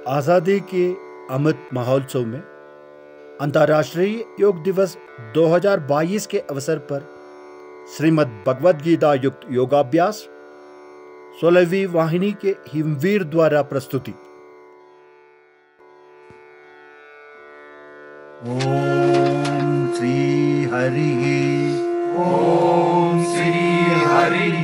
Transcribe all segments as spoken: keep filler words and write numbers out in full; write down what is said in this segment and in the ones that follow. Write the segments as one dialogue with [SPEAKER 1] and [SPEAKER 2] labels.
[SPEAKER 1] आज़ादी के अमृत महोत्सव में अंतर्राष्ट्रीय योग दिवस दो हज़ार बाईस के अवसर पर श्रीमद् भगवद गीता युक्त योगाभ्यास सोलहवीं वाहिनी के हिमवीर द्वारा प्रस्तुति। ओम श्री हरि
[SPEAKER 2] ओम श्री हरि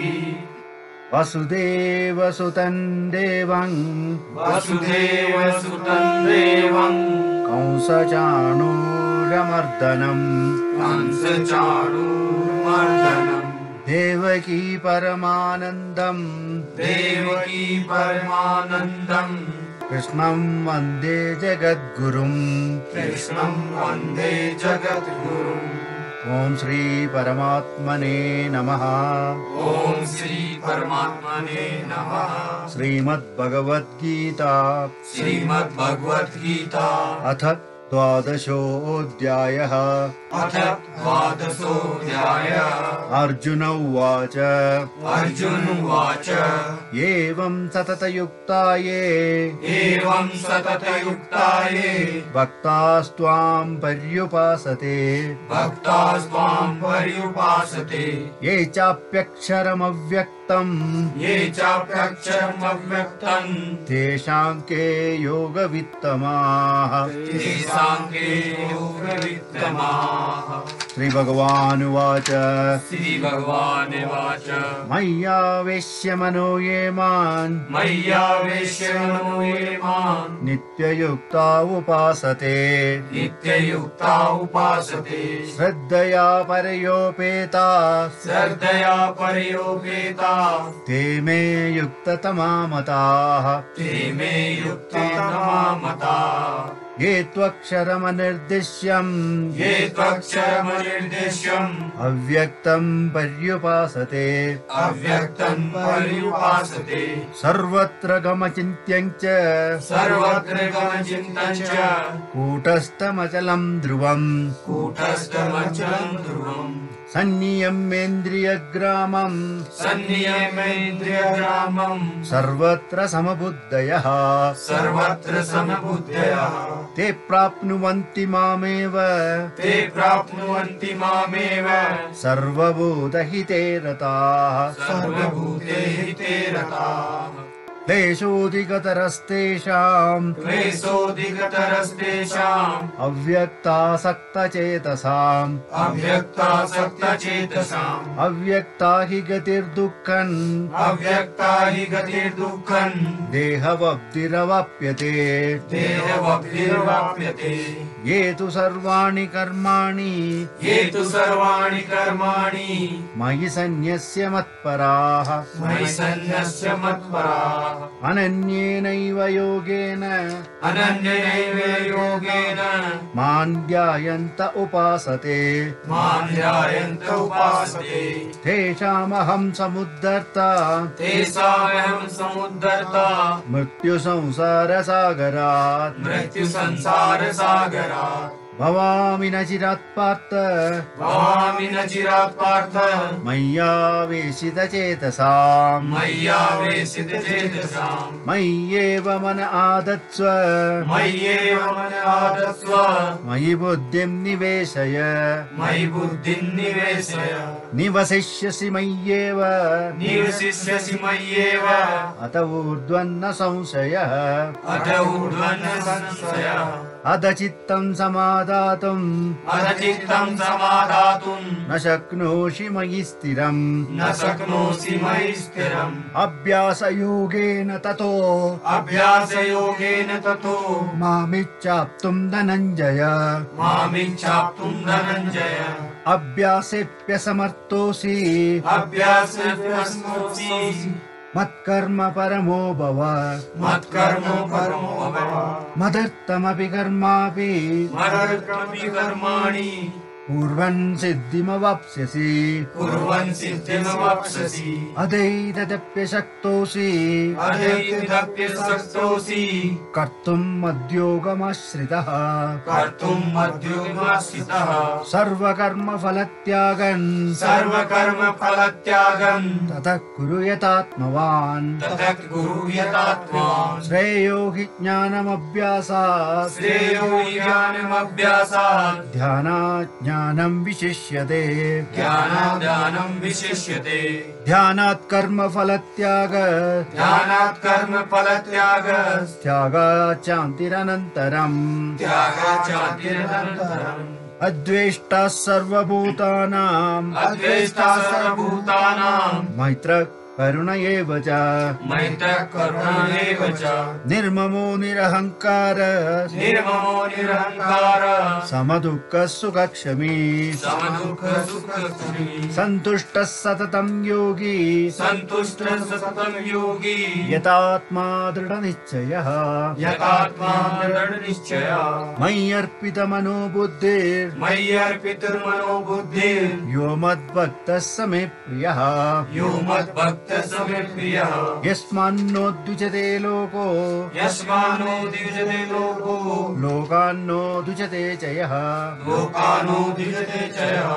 [SPEAKER 1] वसुदेवसुतं देवं
[SPEAKER 2] वसुदेवसुतं देवं
[SPEAKER 1] कंसचाणूरमर्दनं
[SPEAKER 2] कंसचाणूरमर्दनं
[SPEAKER 1] देवकी परमानन्दं
[SPEAKER 2] देवकी परमानन्दं
[SPEAKER 1] कृष्णं वन्दे जगद्गुरुं
[SPEAKER 2] कृष्णं वन्दे जगद्गुरुम्।
[SPEAKER 1] ओम श्री परमात्मने नमः।
[SPEAKER 2] ओम श्री परमात्मने नमः।
[SPEAKER 1] श्रीमद्भगवद्गीता
[SPEAKER 2] श्रीमद्भगवद्गीता
[SPEAKER 1] अथ द्वादशोऽध्यायः।
[SPEAKER 2] अथ द्वादशोऽध्यायः।
[SPEAKER 1] अर्जुन उवाच
[SPEAKER 2] अर्जुन उवाच
[SPEAKER 1] एवं सततयुक्ता ये
[SPEAKER 2] एवं सततयुक्ताये
[SPEAKER 1] भक्तास्त्वां पर्युपासते
[SPEAKER 2] भक्तास्त्वां पर्युपासते
[SPEAKER 1] ये चाप्यक्षरमव्यक्तं
[SPEAKER 2] ये चाप्यक्षरमव्यक्तं
[SPEAKER 1] तेषां के योगवित्तमाः।
[SPEAKER 2] तेषां के योगवित्तमाः।
[SPEAKER 1] श्री भगवान् उवाच
[SPEAKER 2] श्री भगवान् उवाच
[SPEAKER 1] मय्यावेश्य मनो ये मान्
[SPEAKER 2] मय्यावेश्य मनो ये माम्
[SPEAKER 1] नित्ययुक्ता उपासते
[SPEAKER 2] नित्ययुक्ता उपासते
[SPEAKER 1] श्रद्धया परयोपेता
[SPEAKER 2] श्रद्धया परयोपेता
[SPEAKER 1] ते मे युक्ततमा मताः।
[SPEAKER 2] ते मे युक्ततमा मताः।
[SPEAKER 1] ये त्वक्षरमनिर्दिश्यम्
[SPEAKER 2] ये त्वक्षरमनिर्देश्यम्
[SPEAKER 1] अव्यक्तं पर्युपासते
[SPEAKER 2] अव्यक्तं पर्युपासते
[SPEAKER 1] सर्वत्र गमचिन्त्यं च
[SPEAKER 2] सर्वत्र गमचिन्तं च
[SPEAKER 1] कूटस्थमचलं ध्रुवम्
[SPEAKER 2] कूटस्थमचलं ध्रुवम्
[SPEAKER 1] सन्नियम्येन्द्रियग्रामं
[SPEAKER 2] सन्नियमेन्द्रियग्रामं
[SPEAKER 1] सर्वत्र समबुद्धयः
[SPEAKER 2] सर्वत्र समबुद्धयः
[SPEAKER 1] ते प्राप्नुवन्ति मामेव
[SPEAKER 2] ते प्राप्नुवन्ति मामेव
[SPEAKER 1] सर्वभूतहिते रताः।
[SPEAKER 2] सर्वभूतेहिते रताः।
[SPEAKER 1] क्लेशोऽधिकतरस्तेषाम्
[SPEAKER 2] क्लेशोऽधिकतरस्तेषाम्
[SPEAKER 1] अव्यक्तासक्तचेतसाम्
[SPEAKER 2] अव्यक्तासक्तचेतसाम्
[SPEAKER 1] अव्यक्ता हि गतिर्दुःखम्
[SPEAKER 2] अव्यक्ता हि गतिर्दुःखम्
[SPEAKER 1] देहवद्भिरवाप्यते
[SPEAKER 2] देहवद्भिर्वाप्यते
[SPEAKER 1] ये तु सर्वाणि कर्माणि
[SPEAKER 2] ये तु सर्वाणि कर्माणि
[SPEAKER 1] मयि सन्न्यस्य मत्पराः
[SPEAKER 2] मयि सन्न्यस्य मत्पराः
[SPEAKER 1] अनन्येनैव योगेन
[SPEAKER 2] अनन्यैव योगेन
[SPEAKER 1] मां ध्यायन्त उपासते
[SPEAKER 2] मां ध्यायन्त उपासते
[SPEAKER 1] तेषामहं समुद्धर्ता
[SPEAKER 2] तेषामहं समुद्धर्ता
[SPEAKER 1] मृत्युसंसारसागरात्
[SPEAKER 2] मृत्युसंसारसागरात्
[SPEAKER 1] भवामि न चिरात् पार्थ
[SPEAKER 2] भवामि न चिरात् पार्थ
[SPEAKER 1] मय्यावेशितचेतसाम्
[SPEAKER 2] मय्यावेशितचेतसाम्
[SPEAKER 1] मय्येव मन आदत्स्व
[SPEAKER 2] मय्येव मन आदत्स्व
[SPEAKER 1] मयि बुद्धिं निवेशय
[SPEAKER 2] मयि बुद्धिं निवेशय
[SPEAKER 1] निवसिष्यसि मय्येव
[SPEAKER 2] निवसिष्यसि मय्येव
[SPEAKER 1] अत ऊर्ध्वन्न संशयः
[SPEAKER 2] अत ऊर्ध्वन्न संशयः
[SPEAKER 1] अधचित्तं समादातुं
[SPEAKER 2] अधचित्तं समादातुं
[SPEAKER 1] न शक्नोषि मयि स्थिरम्
[SPEAKER 2] न शक्नोषि मयि स्थिरम्
[SPEAKER 1] अभ्यासयोगेन ततो
[SPEAKER 2] अभ्यासयोगेन ततो
[SPEAKER 1] मामिच्छाप्तुं धनञ्जय
[SPEAKER 2] मामिच्छाप्तुं धनञ्जय
[SPEAKER 1] अभ्यासेऽप्यसमर्थोऽसि
[SPEAKER 2] अभ्यासेऽप्यसमर्थोऽसि
[SPEAKER 1] मत्कर्म परमो भव
[SPEAKER 2] मत्कर्म परमो भव
[SPEAKER 1] मदर्थमपि कर्मापि
[SPEAKER 2] मदर्थमपि कर्माणि
[SPEAKER 1] कुर्वन् सिद्धिमवाप्स्यसि
[SPEAKER 2] कुर्वन् सिद्धिमवाप्स्यसि
[SPEAKER 1] अदैतदप्यशक्तोऽसि
[SPEAKER 2] अदैतदप्यशक्तोऽसि
[SPEAKER 1] कर्तुम् मद्योगमाश्रितः
[SPEAKER 2] कर्तुम् मद्योगमाश्रितः
[SPEAKER 1] सर्वकर्मफलत्यागन्
[SPEAKER 2] सर्वकर्मफलत्यागम्
[SPEAKER 1] ततः कुरु यतात्मवान्
[SPEAKER 2] ततः कुरु यतात्मान्
[SPEAKER 1] श्रेयो हि ज्ञानमभ्यासात्
[SPEAKER 2] श्रेयो हि ज्ञानमभ्यासात्
[SPEAKER 1] ध्यानात् ज्ञानं विशिष्यते
[SPEAKER 2] ज्ञानात् ज्ञानं विशिष्यते
[SPEAKER 1] ध्यानात् कर्मफलत्याग
[SPEAKER 2] ध्यानात् कर्मफलत्यागः
[SPEAKER 1] त्यागात् शान्तिरनन्तरम्
[SPEAKER 2] त्यागात् शान्तिरनन्तरम्
[SPEAKER 1] अद्वेष्टा सर्वभूतानाम्
[SPEAKER 2] अद्वेष्टा सर्वभूतानां
[SPEAKER 1] मैत्रः करुण एव च
[SPEAKER 2] मैत्रः करुण एव च
[SPEAKER 1] निर्ममो निरहङ्कारः
[SPEAKER 2] निर्ममो निरहङ्कारः
[SPEAKER 1] समदुःखः सुखक्षमी
[SPEAKER 2] समदुःखसुखक्षमी
[SPEAKER 1] सन्तुष्टः सततं योगी
[SPEAKER 2] सन्तुष्टः सततं योगी
[SPEAKER 1] यतात्मा दृढनिश्चयः
[SPEAKER 2] यतात्मा दृढनिश्चयः
[SPEAKER 1] मयि अर्पितमनो बुद्धिर्
[SPEAKER 2] मय्यर्पितुर्मनो बुद्धिर्
[SPEAKER 1] यो मद्भक्तः स मे प्रियः
[SPEAKER 2] यो मद्भक्तः स मे प्रियः
[SPEAKER 1] यस्मान्नो द्विजते लोको
[SPEAKER 2] यस्मानो द्विजते लोको
[SPEAKER 1] लोकान्नो द्विजते च यः
[SPEAKER 2] लोकानो द्विजते च यः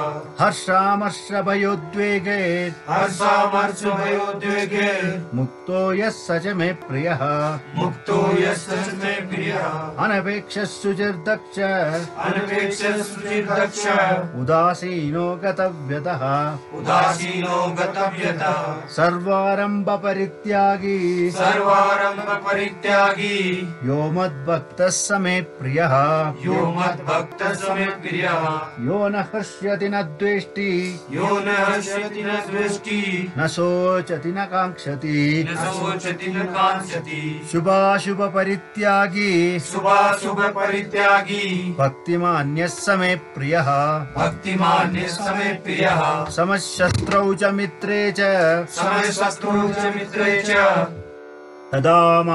[SPEAKER 1] हर्षामर्षभयोद्वेगे
[SPEAKER 2] हर्षामर्षभयोद्वेगे
[SPEAKER 1] मुक्तो यः स च मे प्रियः
[SPEAKER 2] मुक्तो यस्य च मे प्रियः
[SPEAKER 1] अनपेक्षः शुचिर्दक्ष
[SPEAKER 2] अनपेक्षः शुचिर्दक्ष
[SPEAKER 1] उदासीनो गतव्यतः
[SPEAKER 2] उदासीनो गतव्यतः
[SPEAKER 1] सर्वारम्भ परित्यागी
[SPEAKER 2] सर्वारम्भ परित्यागी
[SPEAKER 1] यो मद्भक्तः स मे प्रियः
[SPEAKER 2] यो मद्भक्तः स मे प्रियः
[SPEAKER 1] यो न हृष्यति न द्वेष्टि
[SPEAKER 2] यो न हर्षति न द्वेष्टि
[SPEAKER 1] न शोचति न काङ्क्षति
[SPEAKER 2] न शोचति न काङ्क्षति
[SPEAKER 1] शुभाशुभ परित्यागी
[SPEAKER 2] शुभाशुभ परित्यागी
[SPEAKER 1] भक्तिमान्यः स मे प्रियः
[SPEAKER 2] भक्तिमान्यः स मे प्रियः
[SPEAKER 1] समशत्रौ च मित्रे च
[SPEAKER 2] समशत्रौ च मित्रे च
[SPEAKER 1] तदा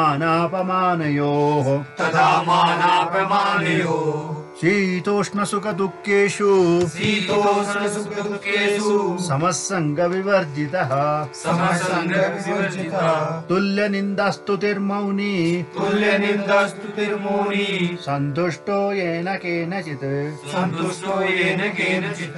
[SPEAKER 1] मानापमानयोः
[SPEAKER 2] तदा मानापमानयोः
[SPEAKER 1] शीतोष्णसुखदुःखेषु
[SPEAKER 2] शीतोष्णसुखदुःखेषु
[SPEAKER 1] समसङ्गविवर्जितः
[SPEAKER 2] समसङ्गविवर्जितः
[SPEAKER 1] तुल्यनिन्दास्तुतिर्मौनी
[SPEAKER 2] तुल्यनिन्दास्तुतिर्मौनी
[SPEAKER 1] सन्तुष्टो येन केनचित्
[SPEAKER 2] सन्तुष्टो येन केनचित्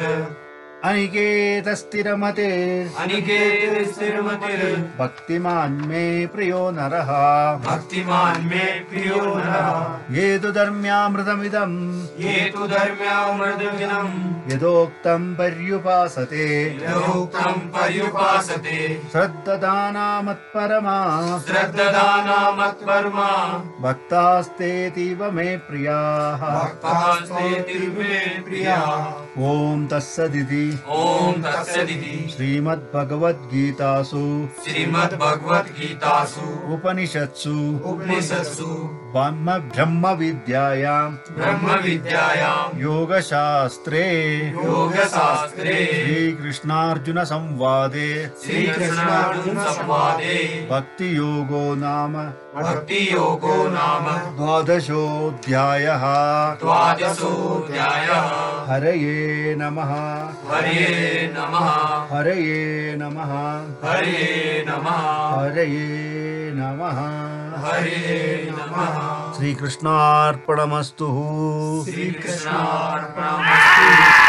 [SPEAKER 1] अनिकेतस्थिरमते
[SPEAKER 2] अनिकेतस्थिरमतिर्
[SPEAKER 1] भक्तिमान् मे प्रियो नरः
[SPEAKER 2] भक्तिमान् मे प्रियो नरः
[SPEAKER 1] ये तु धर्म्यामृतमिदम्
[SPEAKER 2] ये तु धर्म्यामृतमिदम्
[SPEAKER 1] यदोक्तं पर्युपासते
[SPEAKER 2] यदोक्तं पर्युपासते
[SPEAKER 1] श्रद्ददानामत्परमा
[SPEAKER 2] श्रद्ददानामत्परमा
[SPEAKER 1] भक्तास्तेतीव मे प्रियाः
[SPEAKER 2] भक्तास्तेतीव मे प्रियाः
[SPEAKER 1] ॐ तत्सदिति
[SPEAKER 2] ॐ तत्सदिति
[SPEAKER 1] श्रीमद्भगवद्गीतासु
[SPEAKER 2] श्रीमद्भगवद्गीतासु
[SPEAKER 1] उपनिषत्सु
[SPEAKER 2] उपनिषत्सु
[SPEAKER 1] ब्रह्म ब्रह्मविद्यायां
[SPEAKER 2] ब्रह्मविद्यायां
[SPEAKER 1] योगशास्त्रे
[SPEAKER 2] योगशास्त्रे
[SPEAKER 1] श्रीकृष्णार्जुनसंवादे
[SPEAKER 2] श्रीकृष्णार्जुनसंवादे
[SPEAKER 1] भक्तियोगो नाम
[SPEAKER 2] भक्तियोगो नाम
[SPEAKER 1] द्वादशोऽध्यायः
[SPEAKER 2] द्वादशोऽध्यायः
[SPEAKER 1] हरये नमः
[SPEAKER 2] हरये नमः
[SPEAKER 1] हरये नमः
[SPEAKER 2] हरये नमः
[SPEAKER 1] हरये नमः
[SPEAKER 2] हरये नमः
[SPEAKER 1] श्रीकृष्णार्पणमस्तु
[SPEAKER 2] श्रीकृष्णार्पणमस्तु।